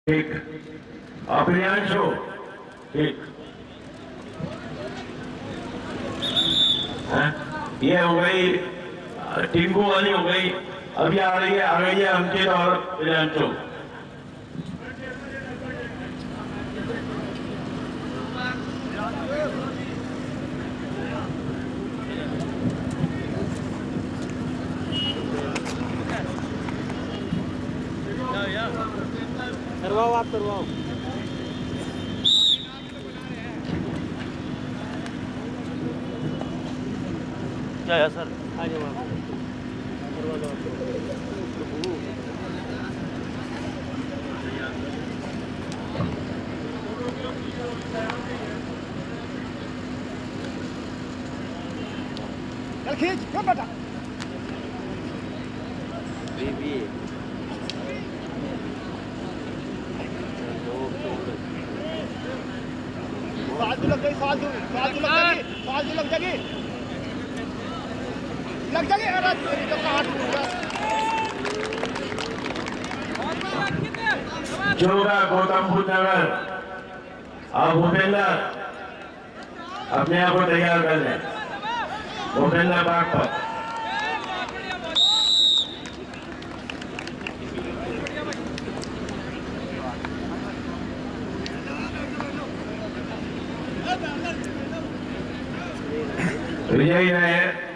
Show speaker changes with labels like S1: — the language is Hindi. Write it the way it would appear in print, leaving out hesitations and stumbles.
S1: ठीक। प्रियांशु ठीक। ये हो गई टिंकू वाली हो गई। अभी आ रही है अंकित और प्रियांशु।
S2: करवाओ, आप करवाओ। क्या है सर? आ जाओ आप, करवा दो आप। चल खींच, क्यों बेटा? बेबी फालतू लग गई, फालतू लग जाएगी, अरे तेरी तो काट दूंगा।
S1: जोगा गौतम बुद्ध नगर। अब भूपेंद्र अपने आप को तैयार कर ले। भूपेंद्र बाग पर विजयी रहे